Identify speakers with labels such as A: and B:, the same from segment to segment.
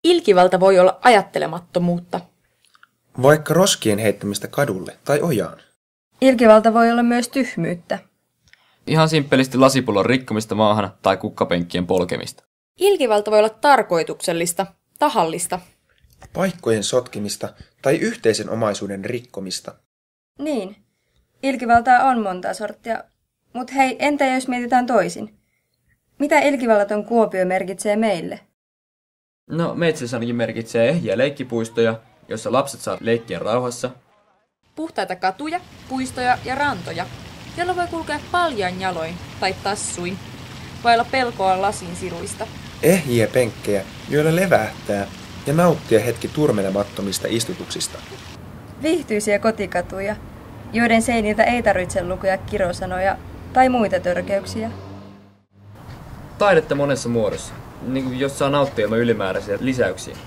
A: Ilkivalta voi olla ajattelemattomuutta.
B: Vaikka roskien heittämistä kadulle tai ojaan.
C: Ilkivalta voi olla myös tyhmyyttä.
D: Ihan simppelisti lasipullon rikkomista maahan tai kukkapenkkien polkemista.
A: Ilkivalta voi olla tarkoituksellista, tahallista.
B: Paikkojen sotkimista tai yhteisen omaisuuden rikkomista.
C: Niin, ilkivaltaa on monta sorttia, mutta hei, entä jos mietitään toisin? Mitä ilkivallaton Kuopio merkitsee meille?
D: No, meitsis ainakin merkitsee ehjiä leikkipuistoja, joissa lapset saa leikkiä rauhassa.
A: Puhtaita katuja, puistoja ja rantoja, joilla voi kulkea paljain jaloin tai tassuin, vailla pelkoa lasin siruista.
B: Ehjiä penkkejä, joilla levähtää ja nauttia hetki turmelemattomista istutuksista.
C: Viihtyisiä kotikatuja, joiden seiniltä ei tarvitse lukea kirosanoja tai muita törkeyksiä.
D: Taidetta monessa muodossa, niin jos saa nauttia ilman ylimääräisiä lisäyksiä.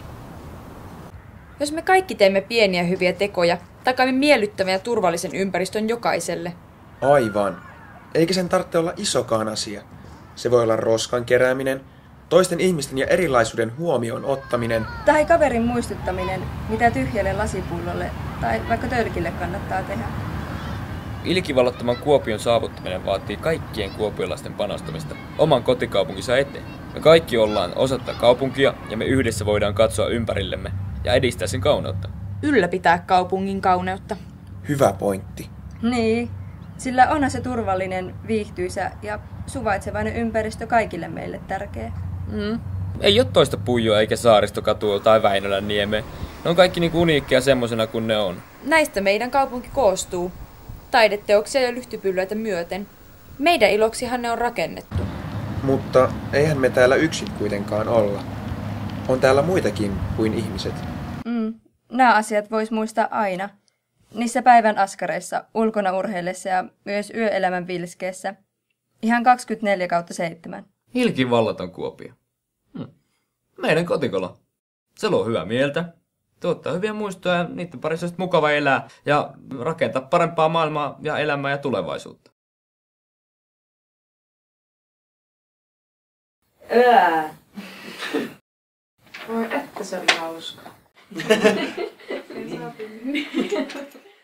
A: Jos me kaikki teemme pieniä hyviä tekoja, takaamme miellyttävän ja turvallisen ympäristön jokaiselle.
B: Aivan. Eikä sen tarvitse olla isokaan asia. Se voi olla roskan kerääminen, toisten ihmisten ja erilaisuuden huomioon ottaminen.
C: Tai kaverin muistuttaminen, mitä tyhjälle lasipullolle tai vaikka tölkille kannattaa tehdä.
D: Ilkivallattoman Kuopion saavuttaminen vaatii kaikkien kuopiolaisten panostamista oman kotikaupunkinsa eteen. Me kaikki ollaan osa tätä kaupunkia ja me yhdessä voidaan katsoa ympärillemme ja edistää sen kauneutta.
A: Ylläpitää kaupungin kauneutta.
B: Hyvä pointti.
C: Niin, sillä onhan se turvallinen, viihtyisä ja suvaitsevainen ympäristö kaikille meille tärkeä.
D: Ei ole toista Puijoa eikä Saaristokatua tai Väinölän niemeä. Ne on kaikki niin uniikkeja semmosena kuin ne on.
A: Näistä meidän kaupunki koostuu. Taideteoksia ja lyhtypyllyitä myöten. Meidän iloksihan ne on rakennettu.
B: Mutta eihän me täällä yksin kuitenkaan olla. On täällä muitakin kuin ihmiset.
C: Nämä asiat vois muistaa aina. Niissä päivän askareissa, ulkona urheillessa ja myös yöelämän vilskeessä. Ihan 24/7.
D: Ilkivallaton Kuopio. Meidän kotikola. Se luo hyvää mieltä, tuottaa hyviä muistoja ja niiden parissa on mukava elää ja rakentaa parempaa maailmaa ja elämää ja tulevaisuutta.
E: Voi että se oli hauska.